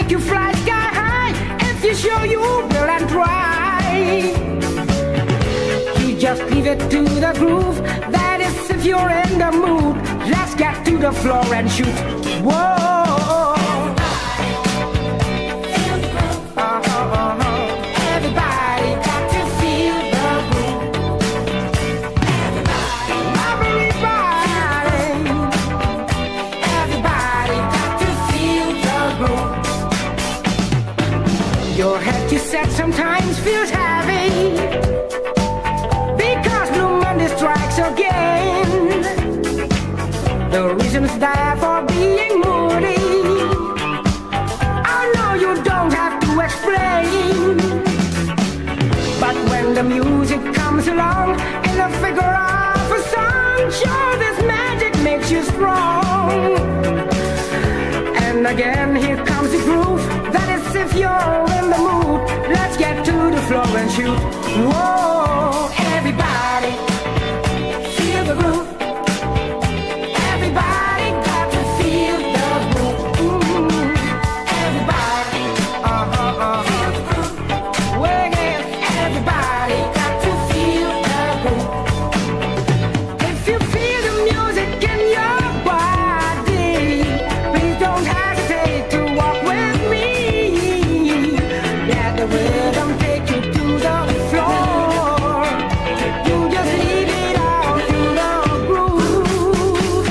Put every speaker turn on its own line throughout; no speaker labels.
make you fly sky high if you show you will and try. You just leave it to the groove. That is if you're in the mood. Let's get to the floor and shoot. Whoa. Everybody got to feel the groove. Everybody got to feel the groove. Your head, you said, sometimes feels heavy because Blue Monday strikes again. The reason's there for being moody. I know you don't have to explain, but when the music comes along in the figure of a song, sure, this magic makes you strong. And again, here comes the groove. That is if you're in the mood. Let's get to the floor and shoot. Whoa, everybody, feel the groove. Everybody got to feel the groove. Everybody, feel the groove. Well, everybody got to feel the groove. If you feel the music in your body, please don't hesitate to walk with me. Let the rhythm take you to the floor. You just leave it all to the groove.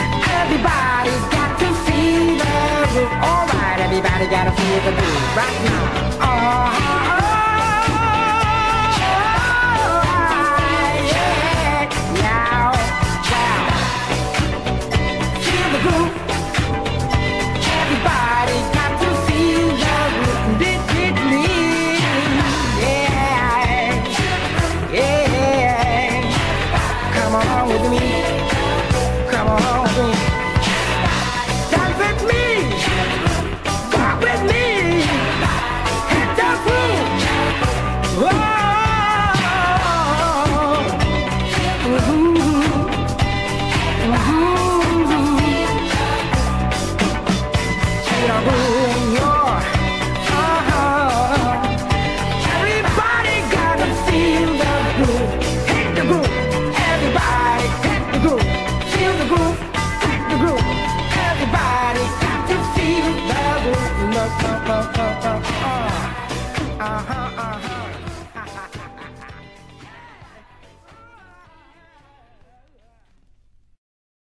Everybody gotta feel the groove right now.